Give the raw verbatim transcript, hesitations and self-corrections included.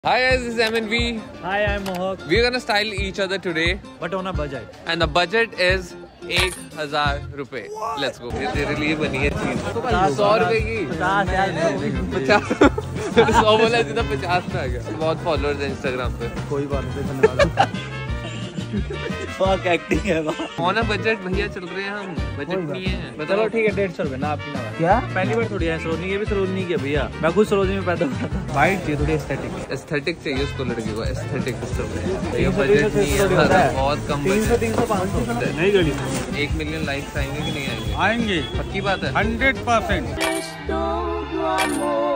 Hi guys, this is M N V. Hi, I'm Mohak. We're gonna style each other today, But on a budget. and the budget is एक हजार रुपए. Let's go. ये तेरे लिए बनी है चीज. सौ रुपए की. पचास यार. पचास. सौ बोला सीधा पचास में आ गया. बहुत फॉलोअर्स हैं इंस्टाग्राम पे. कोई बात नहीं धन्यवाद. फक एक्टिंग है वाह. ऑन अ बजट भैया चल रहे हैं हम. बजट नहीं है. चलो ठीक है डेढ़ सौ रुपए ना आपकी ना. क्या पहली बार थोड़ी है सरोजनी ये भी सरोजनी की है भैया. मैं खुद सरोजनी में पैदा हुआ था. वाइट चाहिए थोड़ी एस्थेटिक. एस्थेटिक चाहिए उसको लड़की को. एस्थेटिक सिस्टम है. ये बजट नहीं है. बहुत कम तीन सौ बजट. तीन सौ पाँच सौ नहीं गली एक मिलियन लाइक्स आएंगे कि नहीं आएंगे? आएंगे पक्की बात है. Hundred percent.